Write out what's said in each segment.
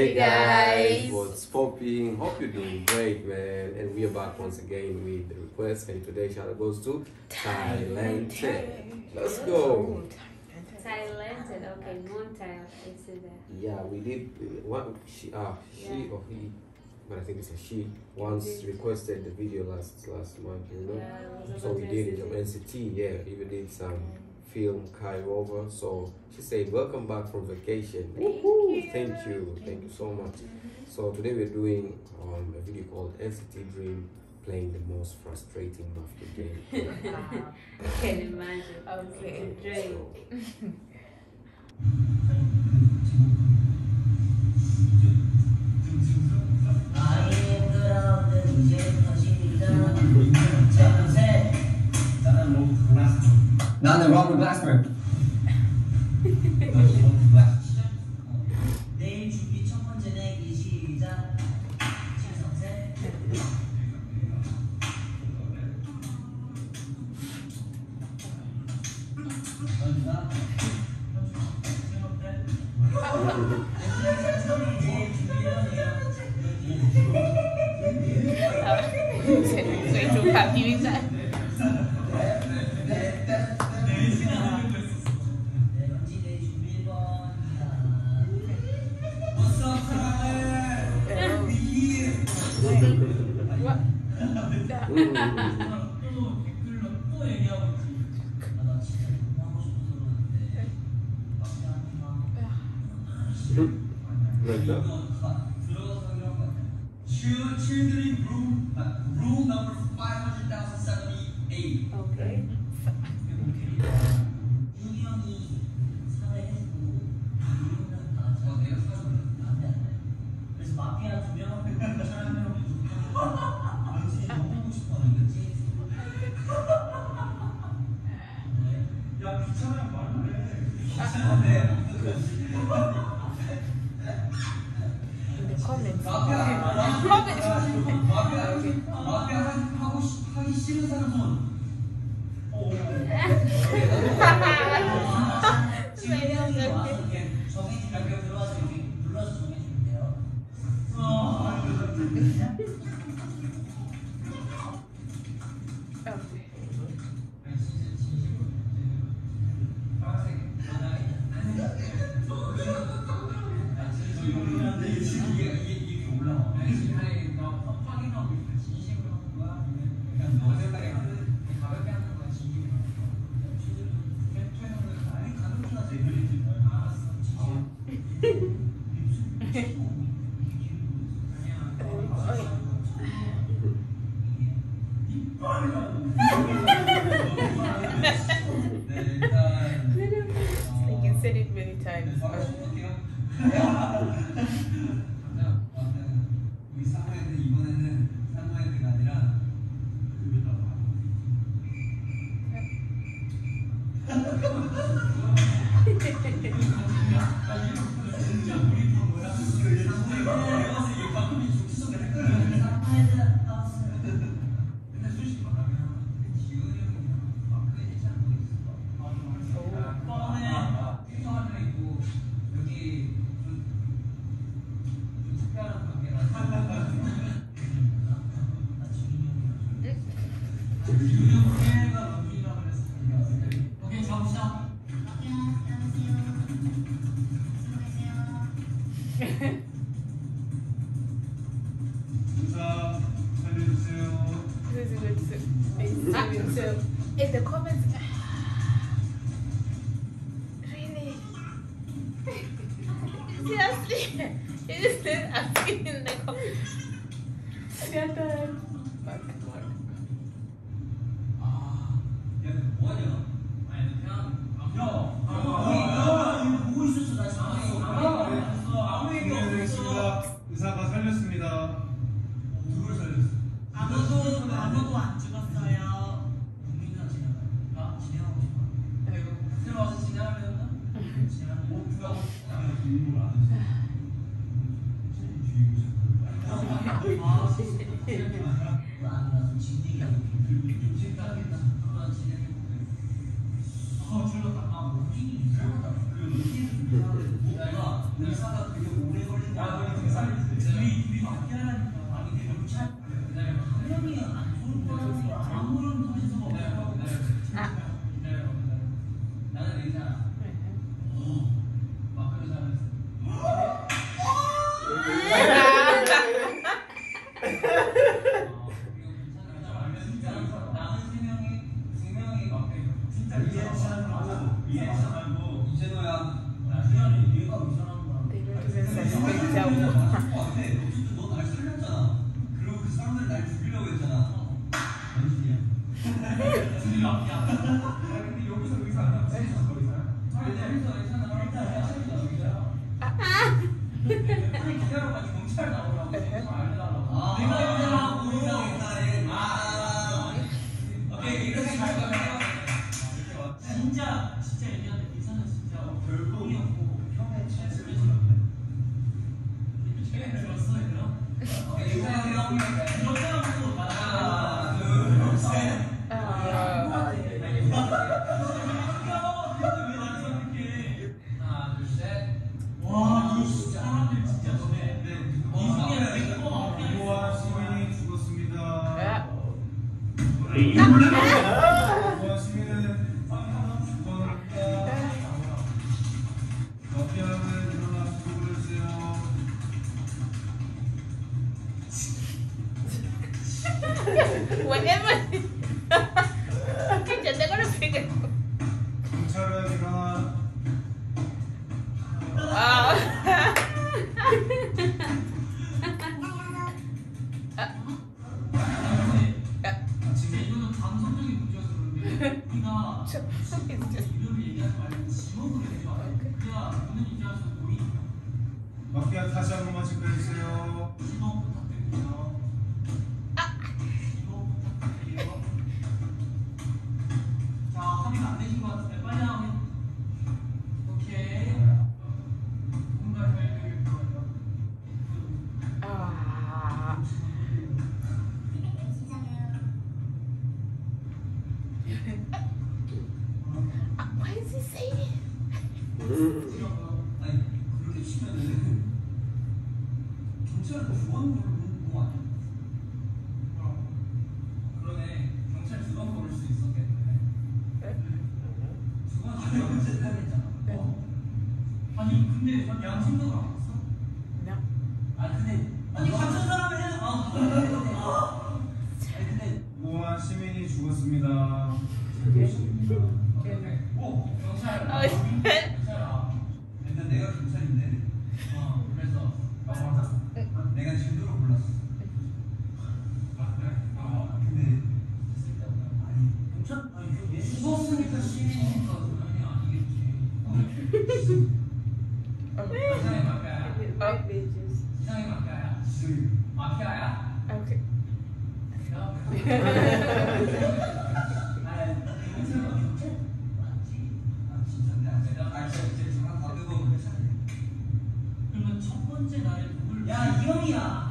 Hey guys, what's popping? Hope you're doing great, man. And we are back once again with the request. And today shout out goes to Thailand. Let's go. Thailand, okay, Montile, I see that. Yeah, we did what she or he, but I think it's a she once requested the video last month, you know. Yeah, So we did it on NCT, yeah. Even did some film Kai over. So she said, "Welcome back from vacation." Thank you so much. So today we're doing a video called NCT Dream, playing the most frustrating mafia game. I can imagine. Okay, dream. 나는 Robert Glasper. 내일 준비 첫 번째 내기 시작. 칠성세. Way too happy with that. Like that. Children room number 500,078. Okay. 윤이 형이 사회해주고 이혼을 다 내가 사주면 안돼. 그래서 마피아 2명, 사람 1명 왠지 너무 하고 싶어하는 거지. 야 귀찮으면 말을 해. 귀찮은데. 마피아 하기 싫은 사람 손. 지금 와서 이렇게 정해진 발표 들어와서 이렇게 눌러서 정해주면 돼요. 이게 올라와. 확인하고 진심으로 하는 거야? 그냥 너 생각에 가볍게 하는 거야? 진심으로 하는 거야? 아니 가볍게가 제일 걸리지. 알았어. I can say it many times. 우리 사모예드 이번에는 사모예드가 아니라 진짜 우리 또 뭐야? 내가 이게 방금이 죽지성을 했거든. 사모예드 하우스. 근데 솔직히 말하면 지훈이 형이랑 마크에 되지 않고 있어. 뻔해. 필터가 들어있고 여기 좀 특별한 관계가 유형회가 런쥔이라고 그랬어. 오케이, 잡읍시다. 인사 살려주세요. In the comments, really? Seriously? It is still asking in the comments. Your turn. 얘는 뭐하냐? 아니 그냥 야, 보고 있었어. 나 잘했어. 아무 얘기 없었어. 의사가 살렸습니다. 누굴 살렸어? 아무도 안 죽었어요. 국민이나 진행할. 나 진행하고 싶어. 이거 새로 와서 진행하려나? 진행하면 뭐 누가 하고 싶어? 일부러 안 했어. 주의고 싶어. 아니라서 진행하고 진행하겠다. 그만 진행해볼게. 출렁다. 우진이 이상하다. 우진이 이상하다. 내가 의사가 되게 오래 걸린다. 아니 기다려봐 경찰 나오라고 알려달라고. 내가 기다려고 오케이 이렇게 갈 거면 진짜 얘기하는데 이사는 진짜 별똥이었고 형의 최애를 들었어 얘들아? 들었다고 하나 둘셋 하나 둘셋 와 이 사람들 진짜 너네 이 중에 내거 무고한 시민이 죽었습니다. 무고한 시민은 죽었습니다. 마피아는 일어나서 부르세요. Whatever. They're gonna figure. 경찰은 일어나. 진짜 이거는 감성적인 문제여서 그런데 우리가 이름을 얘기하지 말고 지목을 해줘. 그래야 보는 입장에서 보이니까. 마피아 다시 한 번만 체크해주세요. 지목 부탁드립니다. 지목 부탁드릴게요. 자, 확인 안 되신 것 같은데 빨리 하면. 오케이. 뭔가 해야 되겠거예요 Why is he saying it? 아니 그렇게 치면은 경찰은 주원 고르는 거 아니야? 그러네. 경찰 주원 고를 수 있었겠네. 주원 고르면 된다겠잖아. 아니 근데 양 생각을 안 했어? No. 아니 근데 아니 같은 사람을 해. 아니 근데 무고한 시민이 죽었습니다. 오 경찰. Oh, 경찰아. 일단 내가 경찰인데. 그래서 내가 진도로 골랐어. 근데 쓸데없나? 아니 경찰 아니 그 죽었으니까 시민이니까 당연히 아니겠지. 이상의 마피아야. 이상의 마피아야. 마피아야. Okay. 그러면 첫 번째 날에 누굴? 야 이형이야.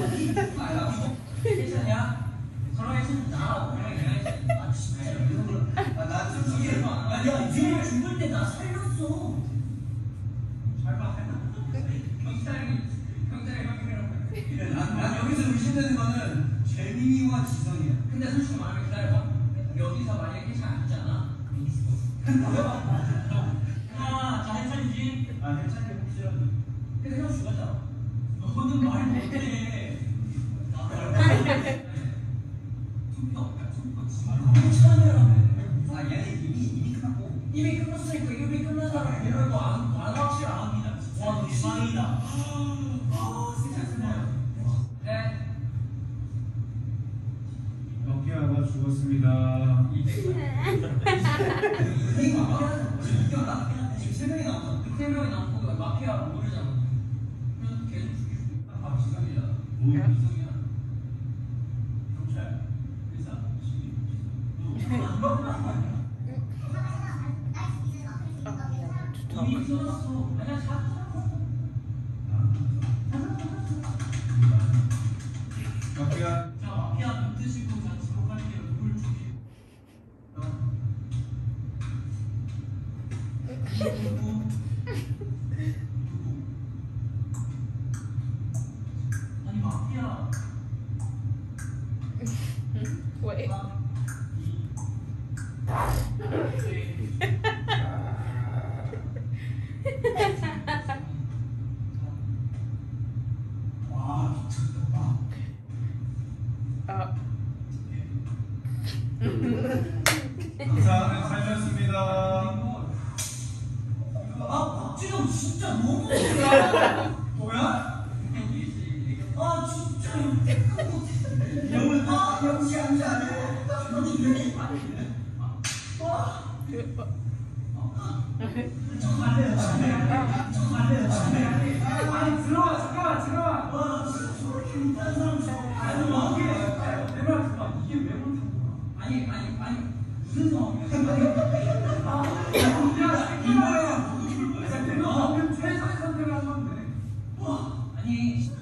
괜찮냐? 그러면 나 그래. 아 진짜. 나 솔직히 야 이형이 죽을 때 나 살렸어. 잘 봐. 경찰이 확인해라고. 난 여기서 의심되는 거는 재민이와 지성이야. 근데 솔직히 말하면 기다려봐. 여기서 만약에 괜찮 안 있잖아. 그럼 있어. 자 해찬이지. 해찬이 혹시라도. 근데 형 죽었잖아. 너는 말 못해. 투표 진짜. 아 얘는 이미 끝났고. 이미 끝났으니까 이미 끝나잖아. 이런 거안 확실 안 합니다. 와 너 이상이다. 네. 마피아가 죽었습니다. 지금 3명이 남았어. 3명이 남고 마피아 모르잖아. 그럼 계속 죽일 수 있다. 아 지성이잖아. 지성이야. 경찰. 의사. 시민. 이미 끝났어. 아니야 자. 마피아 자 마피아 눈 뜨시고 자 지목할게요. 누굴 죽이. 누구? 아니 마피아. Wait. 와 미쳤다. 의사는 살렸습니다. 아 박지성 진짜 너무 좋아. 뭐야? 아 진짜 영을 역시 안 잘해. 저 갈래요. 저 갈래요. 최선의 선택을 한 건데. 아니.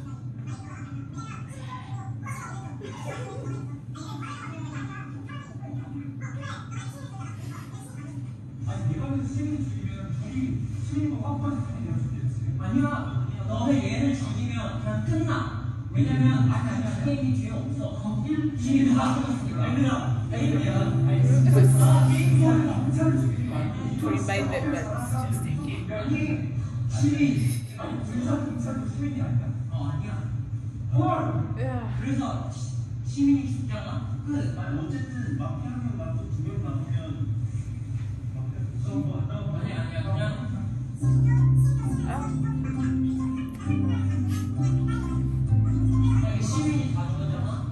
아니 내가 그래서 시민이 죽이면 둘이 시민과 확보한 사람이 연습됐지. 아니야. 너가 얘를 죽이면 그냥 끝나. 왜냐면 아니 게임이 뒤에 없어. 시민이 다 죽었으니까. 얘들아. 게임이 남자를 죽이는 거 아니야. Reminded that it's just a game. 아니 시민. 아니 군사도 시민이 아니야. 아니야. 헐. 그래서 시민이 죽잖아. 끝. 아니 어쨌든 마피아 한 명 남고 두 명 남으면 마피아 무서운 거 안 나오고. 아니야 그냥. 만약에 시민이 다 죽었잖아.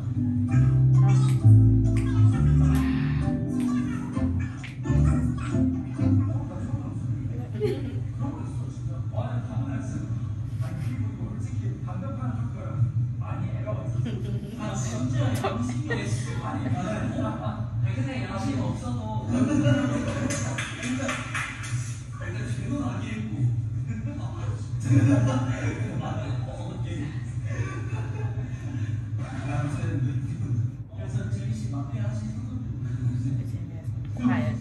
그런 거 있어 진짜. 나 당황했어. 아니 그리고 이거 솔직히 반대편 조건 많이 애가 있었어. 아 진짜 양심이 아니 근데 양심 없어도 일단 죄는 아니고 그래서 재미씨 마피아 하신 소금 Quiet.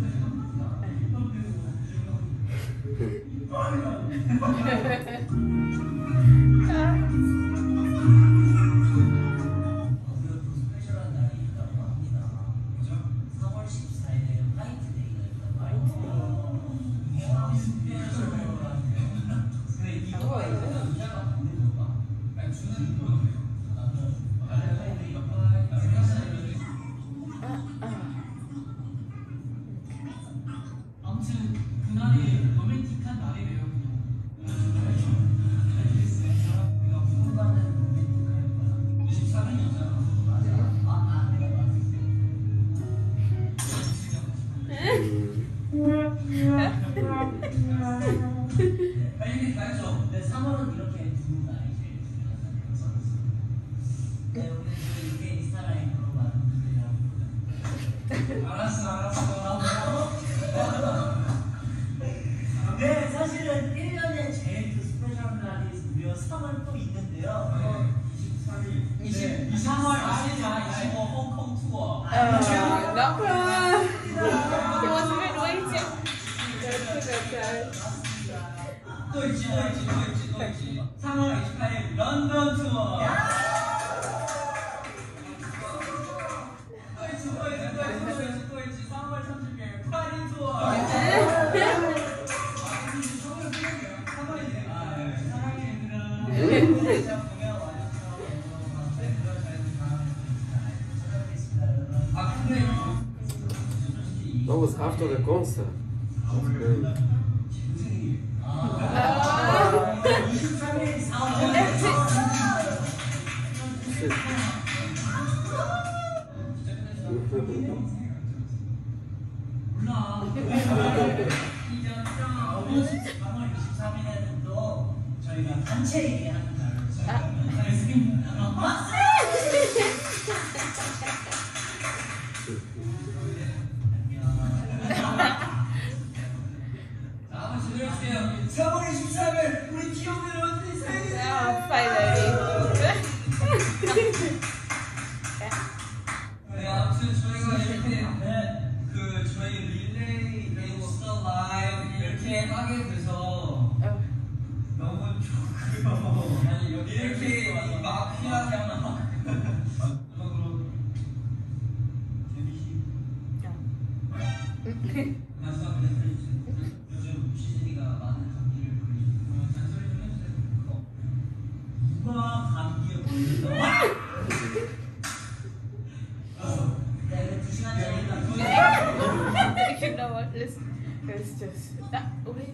스페셜한 날이 있다고 합니다. 그죠? 3월 14일에 화이트데이가 있다고. 근데 이거 의자가 보는 건가? 아니 주는 거예요. 아무튼 그날이 로맨틱한 날이래요. 내가 후반은 로맨틱할 거야. 24년이잖아. 맞아. 내가 맞을게. 빨리 가야죠. 내 3월은 이렇게 두는 날이 제일 중요하다는 네, 오늘 이렇게 인스타라인으로 많은 분들이랑 알았어. 네, 사실은 1년에 제일 그 스페셜한 날이 무려 3월 또 있는데요. 23일. 3월 아시잖아. 25 홍콩 투어. No. He was been waiting. 또 있지. 3월 28일 런던 투어. 또 있지. 3월 30일 파리 투어. That was after the concert. That's great. 23일 4월 몰라. 3월 23일에는 또 저희가 단체 얘기하는 날을 하겠습니다. 한번 제대로 해주세요. 3월 23일 우리 귀여운 언니 생일이야. Finally. 네, 아무튼 저희가 이렇게 그 저희 릴레이 인스타 라이브 이렇게 하게 돼서 너무 좋고요. 아니 이렇게 이 마피아 그럼 재미씨 마지막 멘트 해주세요. 요즘 시즌이가 많은 감기를 걸리고 잔소리 좀 해주세요. 누가 감기에 걸린다? 야 이거 2시간짜리니까 You know what? Let's just. Wait.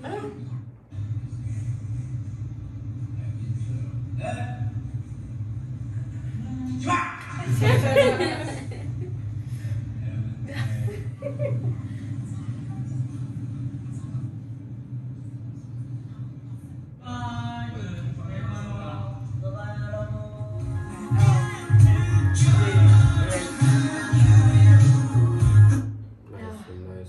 Nice.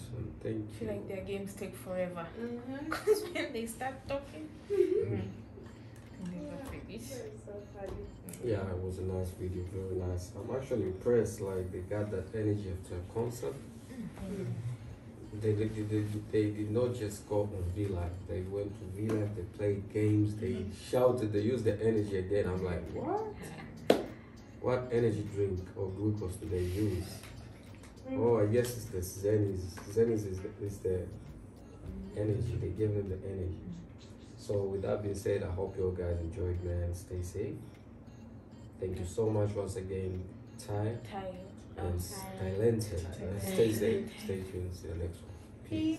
I feel like their games take forever. Mm-hmm. Because when they start talking, never finish. So funny. Yeah, it was a nice video, very nice. I'm actually impressed, like they got that energy of the concert. They did not just go on V-Live. They went to V-Live, they played games, they shouted, they used the energy again. I'm like, what? What energy drink or glucose do they use? Oh, I guess it's the Zennies. Zennies is the energy. They give them the energy. So with that being said, I hope you all guys enjoyed, man. Stay safe. Thank you so much once again, Ty Tired. and Talented. Stay safe. Stay tuned. See you next one. Peace.